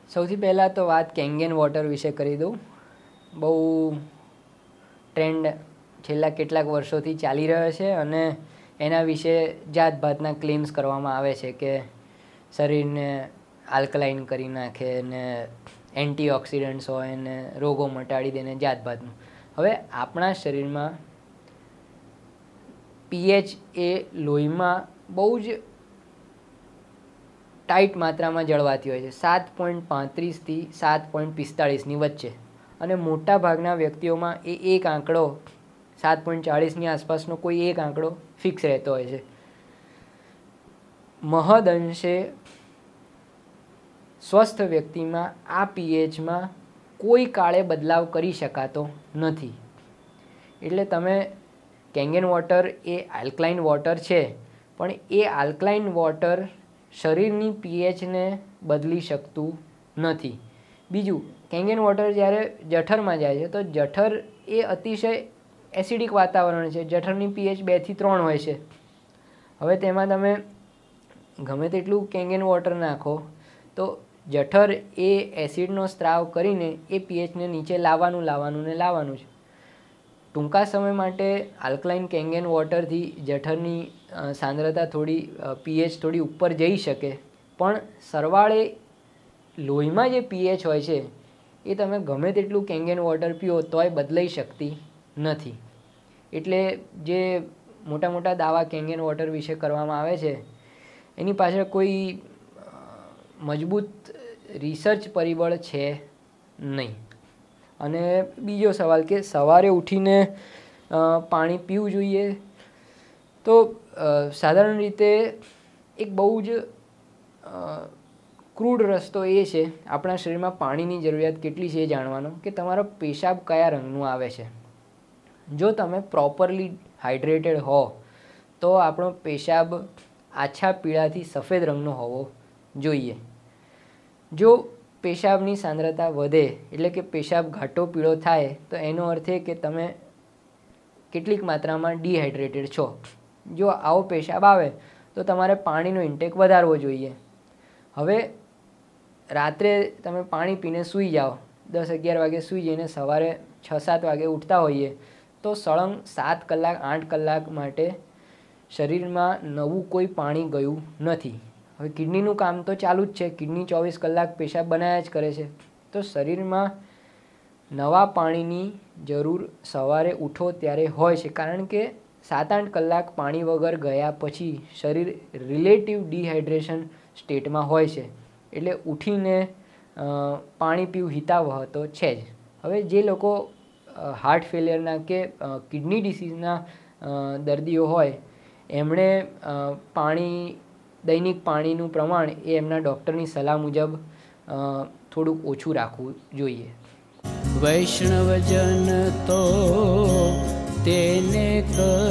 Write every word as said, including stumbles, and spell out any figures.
સૌથી પહેલાં તો વાત કેંગેન વોટર વિશે કરી દઉં. બહુ ટ્રેન્ડ છેલ્લા કેટલાક વર્ષોથી ચાલી રહ્યો છે અને એના વિશે જાતભાતના ક્લેમ્સ કરવામાં આવે છે કે શરીરને આલ્કલાઇન કરી નાખે ને એન્ટીઓક્સિડન્ટ્સ હોય ને રોગો મટાડી દે ને જાતભાતનું. હવે આપણા શરીરમાં પીએચ એ લોહીમાં બહુ જ ટાઈટ માત્રામાં જળવાતી હોય છે, સાત પોઈન્ટ પાંત્રીસથી સાત પોઈન્ટ પિસ્તાળીસની વચ્ચે. અને મોટા ભાગના વ્યક્તિઓમાં એ એક આંકડો સાત પોઈન્ટ ચાળીસની આસપાસનો કોઈ એક આંકડો ફિક્સ રહેતો હોય છે. મહદઅંશે સ્વસ્થ વ્યક્તિમાં આ પીએચમાં કોઈ કાળે બદલાવ કરી શકાતો નથી. એટલે તમે કેંગેન વોટર એ આલ્કલાઇન વોટર છે, પણ એ આલ્કલાઇન વોટર શરીરની પીએચને બદલી શકતું નથી. બીજું, કેંગેન વોટર જ્યારે જઠરમાં જાય છે તો જઠર એ અતિશય એસિડિક વાતાવરણ છે. જઠરની પીએચ બેથી ત્રણ હોય છે. હવે તેમાં તમે ગમે તેટલું કેંગેન વોટર નાખો તો જઠર એ એસિડનો સ્ત્રાવ કરીને એ પીએચને નીચે લાવવાનું લાવવાનું ને લાવવાનું છે. ટૂંકા સમય માટે આલ્કલાઇન કેંગેન વોટરથી જઠરની સાંદ્રતા થોડી પીએચ થોડી ઉપર જઈ શકે, પણ સરવાળે લોહીમાં જે પીએચ હોય છે એ તમે ગમે તેટલું કેંગેન વોટર પીઓ તોય બદલાઈ શકતી નથી. એટલે જે મોટા મોટા દાવા કેંગેન વોટર વિશે કરવામાં આવે છે એની પાછળ કોઈ મજબૂત રિસર્ચ પરિબળ છે નહીં. અને બીજો સવાલ કે સવારે ઉઠીને પાણી પીવું જોઈએ, તો સાધારણ રીતે એક બહુ જ ક્રૂડ રસ્તો એ છે આપણા શરીરમાં પાણીની જરૂરિયાત કેટલી છે એ જાણવાનો, કે તમારો પેશાબ કયા રંગનું આવે છે. જો તમે પ્રોપરલી હાઇડ્રેટેડ હો તો આપણો પેશાબ આછા પીળાથી સફેદ રંગનો હોવો જોઈએ. જો પેશાબની સાંદ્રતા વધે એટલે કે પેશાબ ઘાટો પીળો થાય તો એનો અર્થ એ કે તમે કેટલીક માત્રામાં ડિહાઇડ્રેટેડ છો. જો આવો પેશાબ આવે તો તમારે પાણીનો ઇન્ટેક વધારવો જોઈએ. હવે રાત્રે તમે પાણી પીને સૂઈ જાઓ, દસ અગિયાર વાગે સૂઈ જઈને સવારે છ સાત વાગે ઉઠતા હોઈએ તો સળંગ સાત કલાક આઠ કલાક માટે શરીરમાં નવું કોઈ પાણી ગયું નથી. હવે કિડનીનું કામ તો ચાલુ જ છે, કિડની ચોવીસ કલાક પેશાબ બનાવ્યા જ કરે છે. તો શરીરમાં નવા પાણીની જરૂર સવારે ઉઠો ત્યારે હોય છે, કારણ કે સાત આઠ કલાક પાણી વગર ગયા પછી શરીર રિલેટિવ ડિહાઇડ્રેશન સ્ટેટમાં હોય છે. એટલે ઉઠીને પાણી પીવું હિતાવહ તો છે જ. હવે જે લોકો હાર્ટ ફેલિયરના કે કિડની ડિસીઝના દર્દીઓ હોય એમણે પાણી દૈનિક પાણીનું પ્રમાણ એ એમના ડૉક્ટરની સલાહ મુજબ થોડુંક ઓછું રાખવું જોઈએ. વૈષ્ણવજન તો તેને